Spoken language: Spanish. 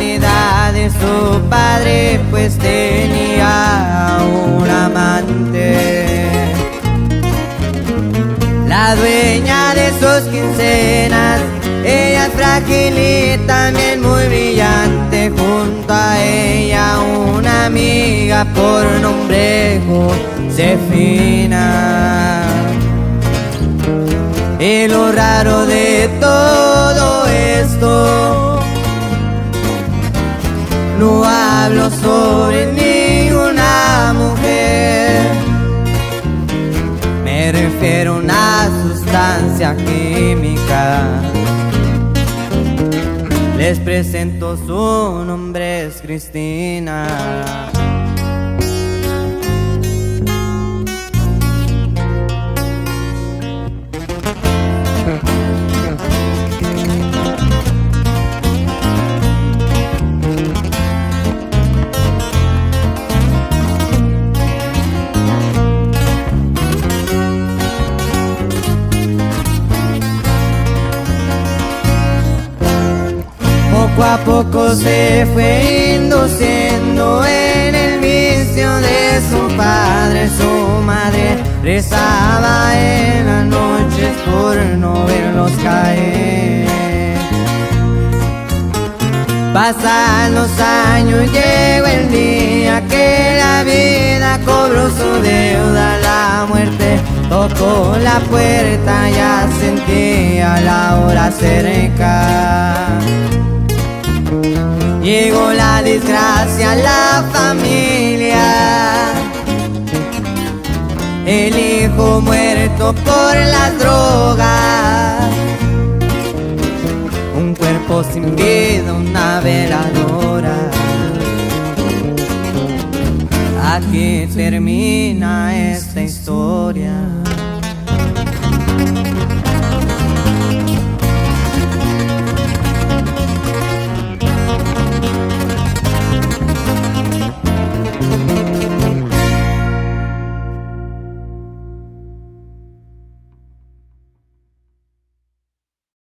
calidad de su padre, pues tenía un amante. La dueña de sus quincenas, ella es frágil y también muy brillante. Junto a ella una amiga por nombre Josefina. Y lo raro de todo esto, no hablo sobre ninguna mujer, me refiero a una sustancia química. Les presento, su nombre es Cristina. Poco a poco se fue induciendo en el vicio de su padre. Su madre rezaba en las noches por no verlos caer. Pasan los años, llegó el día que la vida cobró su deuda. La muerte tocó la puerta, ya sentía la hora cerca. Llegó la desgracia a la familia, el hijo muerto por las drogas, un cuerpo sin vida, una veladora. Aquí termina esta historia.